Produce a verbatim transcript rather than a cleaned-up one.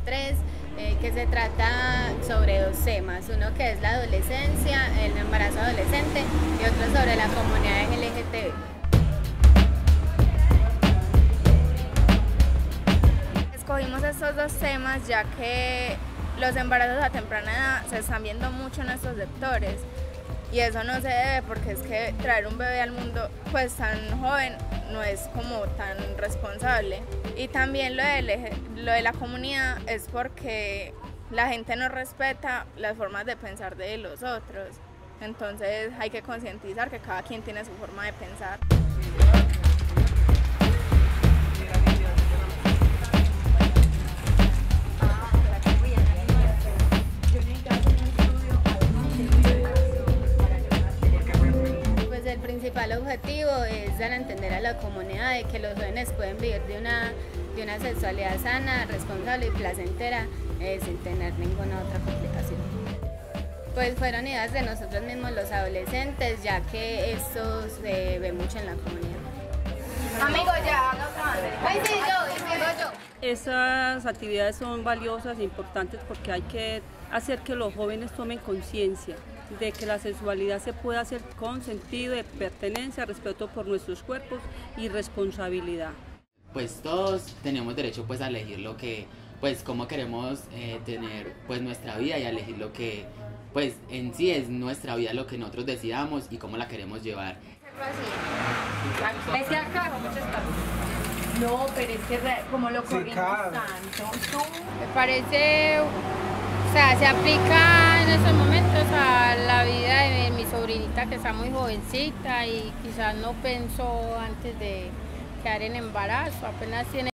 tres, eh, que se trata sobre dos temas, uno que es la adolescencia, el embarazo adolescente, y otro sobre la comunidad L G T B. Escogimos estos dos temas ya que los embarazos a temprana edad se están viendo mucho en estos sectores y eso no se debe porque es que traer un bebé al mundo pues tan joven no es como tan responsable. Y también lo de, lo de la comunidad es porque la gente no respeta las formas de pensar de los otros, entonces hay que concientizar que cada quien tiene su forma de pensar. El principal objetivo es dar a entender a la comunidad de que los jóvenes pueden vivir de una, de una sexualidad sana, responsable y placentera eh, sin tener ninguna otra complicación. Pues fueron ideas de nosotros mismos los adolescentes, ya que esto se ve mucho en la comunidad. Amigo, ya, Ay, sí, yo, digo yo. Esas actividades son valiosas e importantes porque hay que hacer que los jóvenes tomen conciencia de que la sexualidad se puede hacer con sentido de pertenencia, respeto por nuestros cuerpos y responsabilidad. Pues todos tenemos derecho pues a elegir lo que, pues cómo queremos eh, tener pues nuestra vida y a elegir lo que pues en sí es nuestra vida, lo que nosotros decidamos y cómo la queremos llevar. ¿Ves acá? No, pero es que como lo corrimos tanto, tú... Me parece, o sea, se aplica en estos momentos a la vida de mi sobrinita que está muy jovencita y quizás no pensó antes de quedar en embarazo, apenas tiene